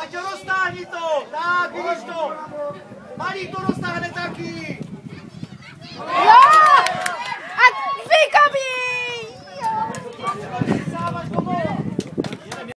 Paťo, roztáhni to! Tak, vidíš to! Malý to roztáhne taky!